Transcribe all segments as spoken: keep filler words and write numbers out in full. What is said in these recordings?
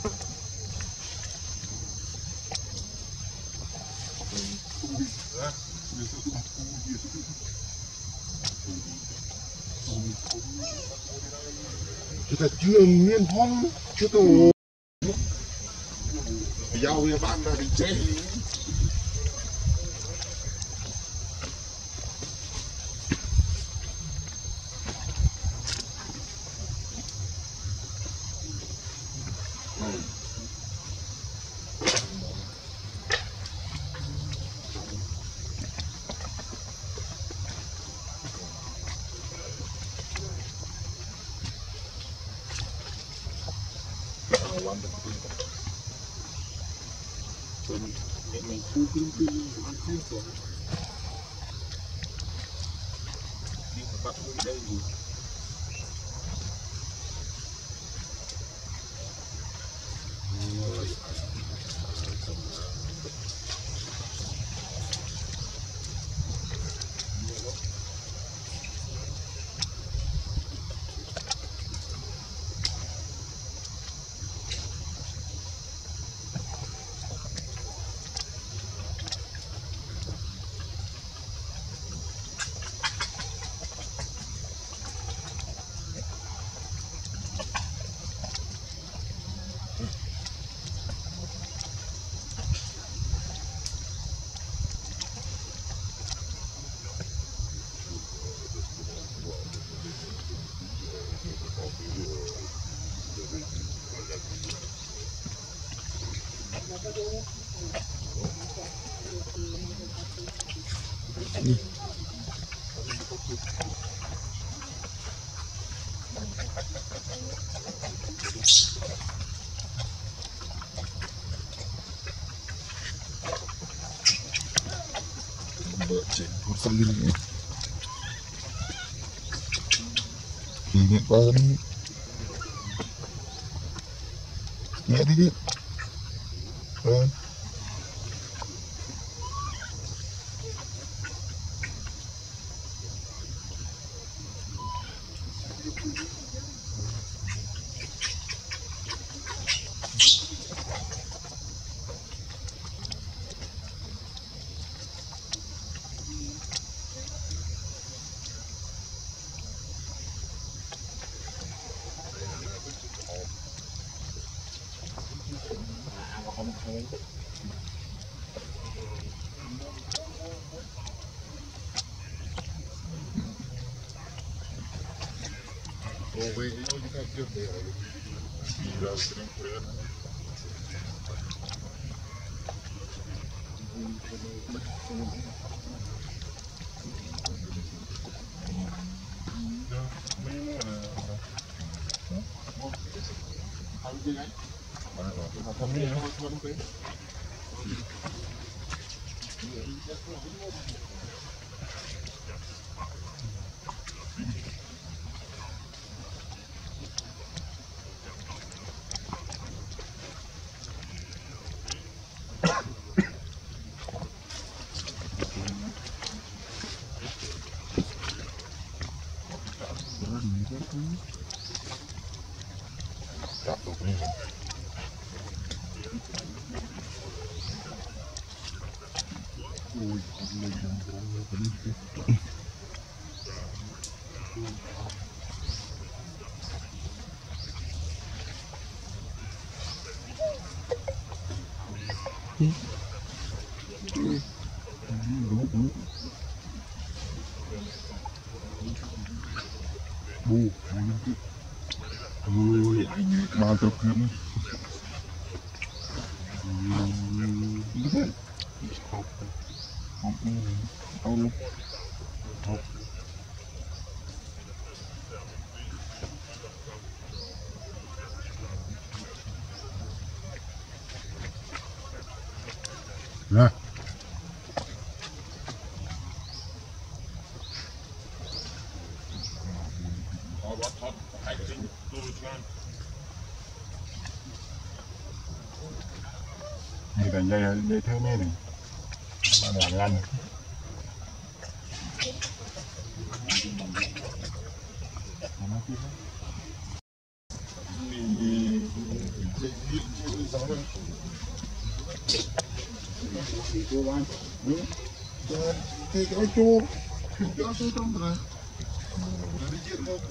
Chúng ta chưa miên phong chưa tổ giao với bạn là đi chơi mình thu kinh kinh ăn khai xuống đi một bạn đi đây gì đi bữa trên một phần linh này qua nhẹ đi đi ừ. Well, we, you know, you got good there. You guys sitting for it. Stop opening it. Bu, ui, anh bao tập lắm. Học, học, học luôn, học. Nè. Này là dây dây theo này này, mà là lăn. Dây Kijk, uit joh. Ja, zo dan erin. Dat is hier ook.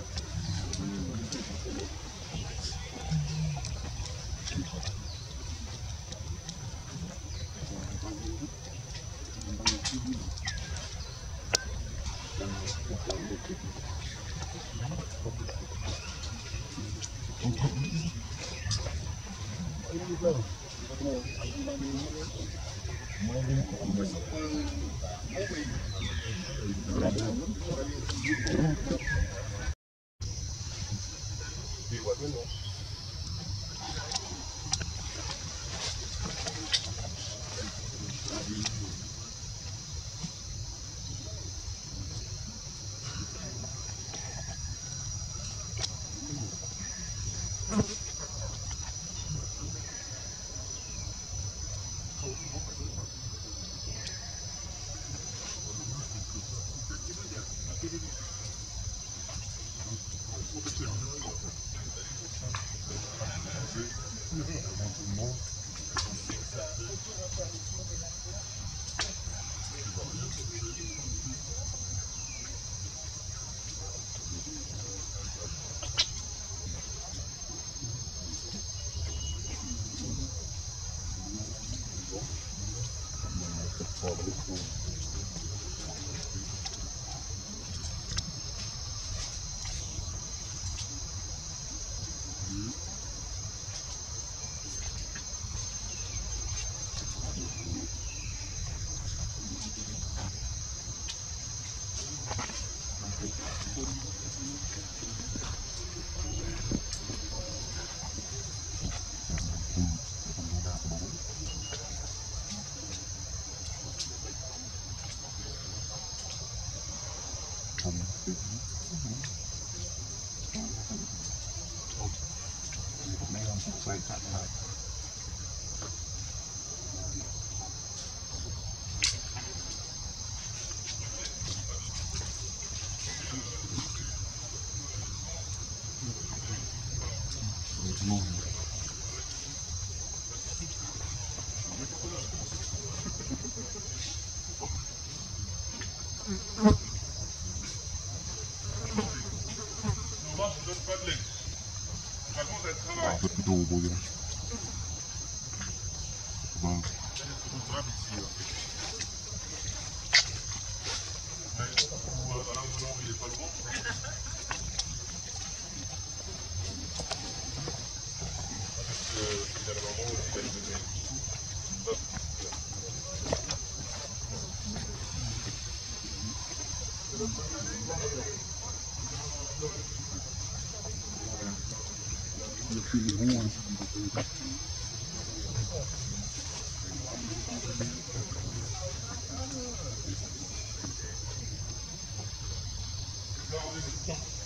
Ja.